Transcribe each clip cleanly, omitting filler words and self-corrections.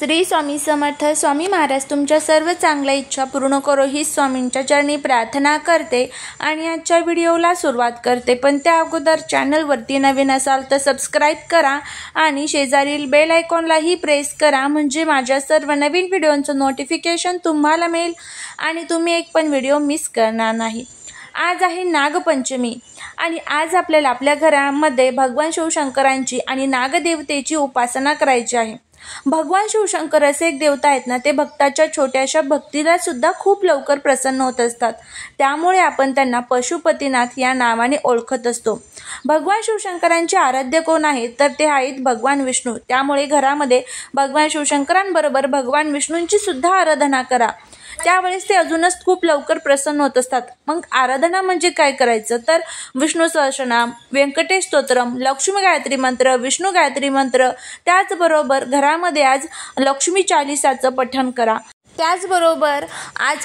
श्री स्वामी समर्थ. स्वामी महाराज तुमच्या सर्व चांगल्या इच्छा पूर्ण करो ही स्वामींच्या चरणी प्रार्थना करते आणि आजच्या व्हिडिओला सुरुवात करते. पण त्या अगोदर चॅनलवरती नवीन असाल तर सबस्क्राईब करा आणि शेजारील बेल आयकॉनलाही प्रेस करा, म्हणजे माझ्या सर्व नवीन व्हिडिओंचं नोटिफिकेशन तुम्हाला मिळेल आणि तुम्ही एक पण व्हिडिओ मिस करणार नाही. आज आहे नागपंचमी आणि आज आपल्याला आपल्या घरामध्ये भगवान शिवशंकरांची आणि नागदेवतेची उपासना करायची आहे. भगवान शिवशंकर असे एक देवता आहेत ना, ते भक्ताच्या छोट्याशा भक्तीला सुद्धा खूप लवकर प्रसन्न होत असतात. त्यामुळे आपण त्यांना पशुपतीनाथ या नावाने ओळखत असतो. भगवान शिवशंकरांचे आराध्य कोण आहेत तर ते आहेत भगवान विष्णू. त्यामुळे घरामध्ये भगवान शिवशंकरांबरोबर भगवान विष्णूंची सुद्धा आराधना करा, त्यावेळेस ते अजूनच खूप लवकर प्रसन्न होत असतात. मग आराधना म्हणजे काय करायचं तर विष्णू सहस्रनाम, व्यंकटेश स्तोत्रम, लक्ष्मी गायत्री मंत्र, विष्णू गायत्री मंत्र, त्याचबरोबर घरामध्ये आज लक्ष्मी चालीसाचं पठण करा. त्याचबरोबर आज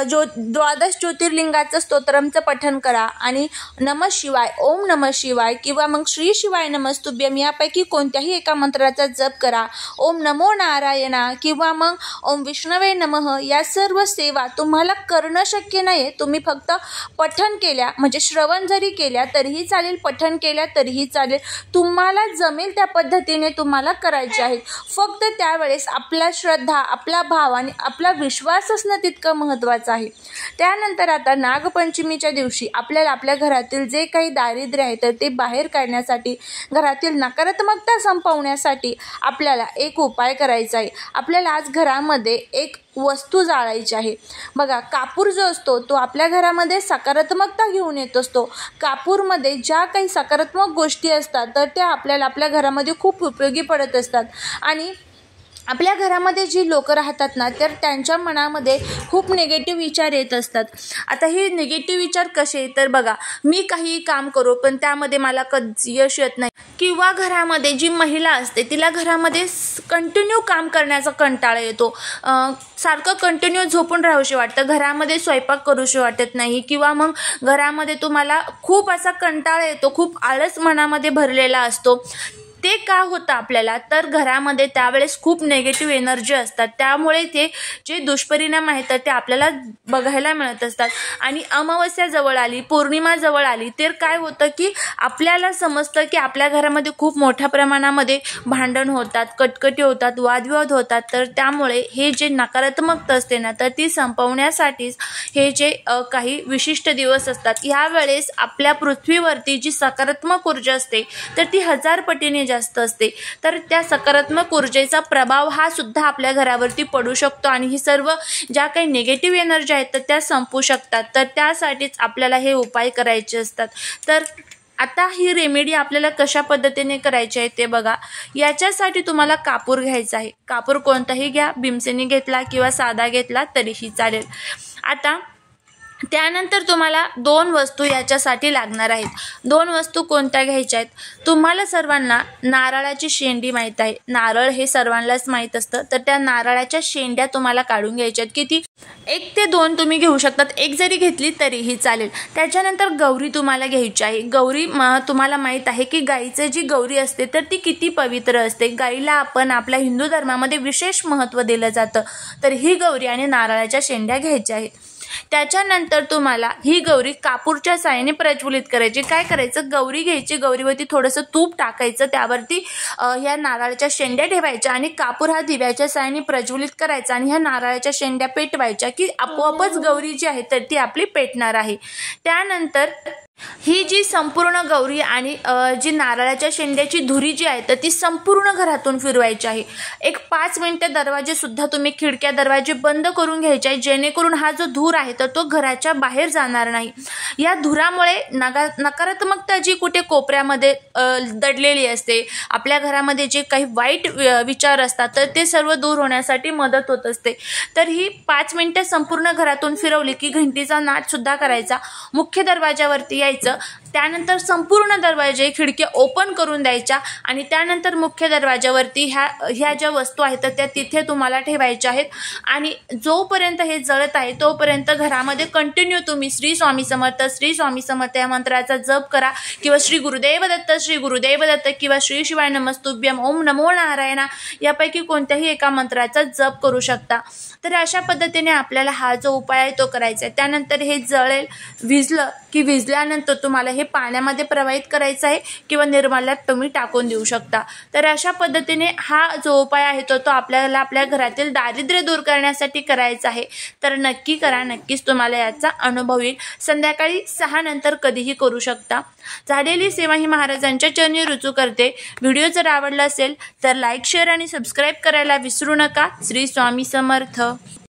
द्वादश ज्योतिर्लिंगाचं स्तोत्रमचं पठण करा आणि नमः शिवाय, ओम नमः शिवाय किंवा मग श्री शिवाय नमस्तुभ्यम यापैकी कोणत्याही एका मंत्राचा जप करा. ओम नमो नारायणा किंवा मग ओम विष्णवे नमः या सर्व सेवा तुम्हाला करणं शक्य नाही, तुम्ही फक्त पठण केल्या म्हणजे श्रवण जरी केल्या तरीही चालेल, पठण केल्या तरीही चालेल, तुम्हाला जमेल त्या पद्धतीने तुम्हाला करायचे आहेत. फक्त त्यावेळेस आपला श्रद्धा, आपला भाव आणि आपला विश्वास असणं तितकं महत्त्वाचं आहे. त्यानंतर आता नागपंचमीच्या दिवशी आपल्याला आपल्या घरातील जे काही दारिद्र्य आहे तर ते बाहेर काढण्यासाठी, घरातील नकारात्मकता संपवण्यासाठी आपल्याला एक उपाय करायचा आहे. आपल्याला आज घरामध्ये एक वस्तू जाळायची आहे. बघा, कापूर जो असतो तो आपल्या घरामध्ये सकारात्मकता घेऊन येत असतो. कापूरमध्ये ज्या काही सकारात्मक गोष्टी असतात तर त्या आपल्याला आपल्या घरामध्ये खूप उपयोगी पडत असतात आणि आपल्या घरामध्ये जी लोकं राहतात ना तर त्यांच्या मनामध्ये खूप निगेटिव्ह विचार येत असतात. आता हे निगेटिव्ह विचार कसे तर बघा, मी काही काम करू पण त्यामध्ये मला कधी यश येत नाही, किंवा घरामध्ये जी महिला असते तिला घरामध्ये कंटिन्यू काम करण्याचा कंटाळा येतो, सारखं कंटिन्यू झोपून राहूशी वाटतं, घरामध्ये स्वयंपाक करूशी वाटत नाही, किंवा मग घरामध्ये तुम्हाला खूप असा कंटाळा येतो, खूप आळस मनामध्ये भरलेला असतो. ते का होतं आपल्याला तर घरामध्ये त्यावेळेस खूप नेगेटिव्ह एनर्जी असतात. त्यामुळे ते जे दुष्परिणाम आहेत तर ते आपल्याला बघायला मिळत असतात. आणि अमावस्या जवळ आली, पौर्णिमा जवळ आली तर काय होतं की आपल्याला समजतं की आपल्या घरामध्ये खूप मोठ्या प्रमाणामध्ये भांडण होतात, कटकटी होतात, वादविवाद होतात. तर त्यामुळे हे जे नकारात्मकता असते ना तर ती संपवण्यासाठीच हे जे काही विशिष्ट दिवस असतात, यावेळेस आपल्या पृथ्वीवरती जी सकारात्मक ऊर्जा असते तर ती 1000 पटीने जास्त असते. तर त्या सकारात्मक ऊर्जेचा प्रभाव हा सुद्धा आपल्या घरावरती पडू शकतो आणि ही सर्व ज्या काही निगेटिव्ह एनर्जी आहेत तर त्या संपू शकतात. तर त्यासाठीच आपल्याला हे उपाय करायचे असतात. तर आता ही रेमेडी आपल्याला कशा पद्धतीने करायची आहे ते बघा. याच्यासाठी तुम्हाला कापूर घ्यायचा आहे. कापूर कोणताही घ्या, भीमसेनी घेतला किंवा साधा घेतला तरीही चालेल. आता त्यानंतर तुम्हाला 2 वस्तू याच्यासाठी लागणार आहेत. 2 वस्तू कोणत्या घ्यायच्या आहेत? तुम्हाला सर्वांना नारळाची शेंडी माहीत आहे. नारळ हे सर्वांनाच माहीत असतं. तर त्या नारळाच्या शेंड्या तुम्हाला काढून घ्यायच्या आहेत. किती? 1 ते 2 तुम्ही घेऊ शकतात. 1 जरी घेतली तरीही चालेल. त्याच्यानंतर गौरी तुम्हाला घ्यायची आहे. गौरी तुम्हाला माहीत आहे की गाईची जी गौरी असते तर ती किती पवित्र असते. गाईला आपण आपल्या हिंदू धर्मामध्ये विशेष महत्त्व दिलं जातं. तर ही गौरी आणि नारळाच्या शेंड्या घ्यायच्या आहेत. त्याच्यानंतर तुम्हाला ही गौरी कापूरच्या साहाय्याने प्रज्वलित करायची. काय करायचं, गौरी घ्यायची, गौरीवरती थोडंसं तूप टाकायचं, त्यावरती ह्या नारळाच्या शेंड्या ठेवायच्या आणि कापूर हा दिव्याच्या साहाय्याने प्रज्वलित करायचा आणि ह्या नारळाच्या शेंड्या पेटवायच्या की आपोआपच गौरी जी आहे तर ती आपली पेटणार आहे. त्यानंतर ही जी संपूर्ण गौरी आणि जी नारळाच्या शेंड्याची धुरी जी आहे तर ती संपूर्ण घरातून फिरवायची आहे. एक 5 मिनिटं दरवाजे सुद्धा तुम्ही, खिडक्या दरवाजे बंद करून घ्यायचे आहे, जेणेकरून हा जो धूर आहे तर तो घराच्या बाहेर जाणार नाही. या धुरामुळे नकारात्मकता जी कुठे कोपऱ्यामध्ये दडलेली असते, आपल्या घरामध्ये जे काही वाईट विचार असतात तर ते सर्व दूर होण्यासाठी मदत होत असते. तर ही 5 मिनिटं संपूर्ण घरातून फिरवली की घंटीचा नाद सुद्धा करायचा, मुख्य दरवाजावरती त्यानंतर संपूर्ण दरवाजे खिडक्या ओपन करून द्यायच्या आणि त्यानंतर मुख्य दरवाजावरती ह्या ज्या वस्तू आहेत तर त्या तिथे तुम्हाला ठेवायच्या आहेत आणि जोपर्यंत हे जळत आहे तोपर्यंत घरामध्ये कंटिन्यू तुम्ही श्री स्वामी समर्थ या मंत्राचा जप करा किंवा श्री गुरुदेव दत्त किंवा श्री शिवाय नमस्तुभ्यम ओम नमो नारायणा यापैकी कोणत्याही एका मंत्राचा जप करू शकता। तर अशा पद्धतीने आपल्याला हा जो उपाय आहे तो करायचा आहे। त्यानंतर हे जळेल, विजल्यानंतर तुम्हाला हे पाण्यामध्ये प्रवाहित करायचं आहे किंवा निर्माल्यात तुम्ही टाकून देऊ शकता। तर अशा पद्धतीने हा जो उपाय आहे तो आपल्याला आपल्या घरातील दारिद्र्य दूर करण्यासाठी करायचा आहे। तर नक्की करा, नक्कीच तुम्हाला याचा अनुभव येईल। संध्याकाळी 6 नंतर कधीही करू शकता। झालेली सेवा ही महाराजांच्या चरणी रुजू करते। व्हिडिओ जर आवडला असेल तर लाईक, शेअर आणि सबस्क्राईब करायला विसरू नका। श्री स्वामी समर्थ।